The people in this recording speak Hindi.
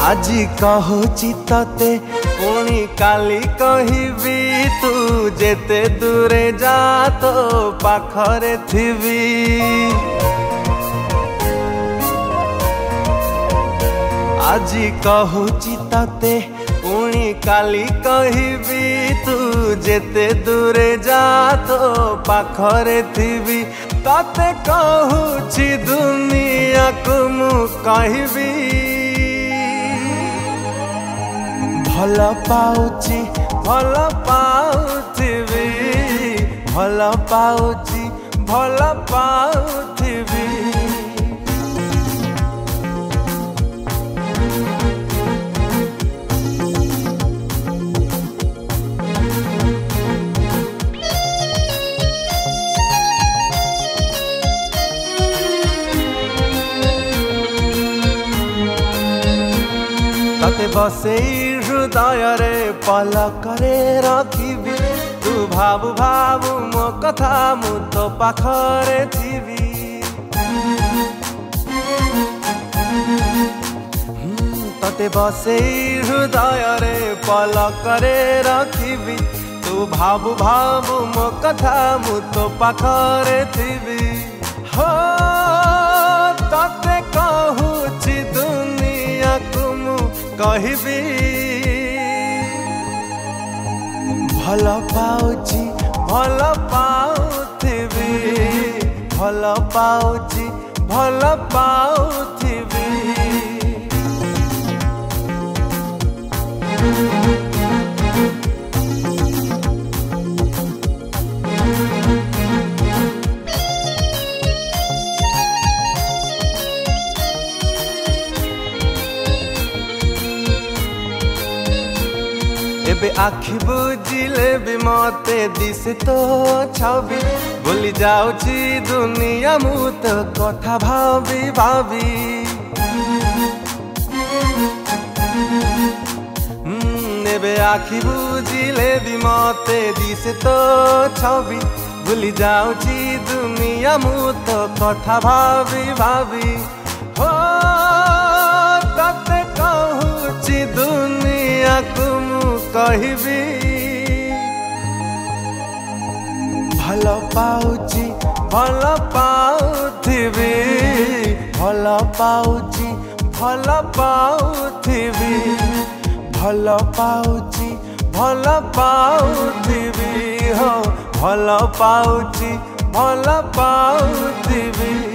आजी कहूची तते पुणी काली कहबी तू जेते दूरे जा तो पाखरे थिबी। आजी कहूची तते पुणी काली कहबी तू जेते दूरे जा तो पाखरे थिबी। तते कहूची दुनिया को मु कहबी भल पाउची भल पाउथिबी भल पाउची भल पाउथिबी। तते बसेई हृदय रे पलकरे रखिबी तू भाबु भाबु मो कथा मु तो पाखरे थिबी। तते बसेई हृदय रे पलकरे रखिबी तू भाबु भाबु मो कथा मु तो पाखरे थिबी। हो तते कहूची दुनिया को मु कहबी भल पाउची भल पाउथिबी भल पाउची भल पाउथिबी। एबे आखि बुझिले भी मते दिसे तो छवि भूली जाउची दुनिया मु तो कथा भाबी भाबी। एबे आखि बुझिले भी मते दिसे तो छवि भूली जाउची दुनिया मु तो कथा भाबी भाबी। हो तते कहूची दुनिया को कहबी भल पाउची भल पाउथिबी भल पाउची भल पाउथिबी भल पाउची भल पाउथिबी हो भल पाउची भल पाउथिबी।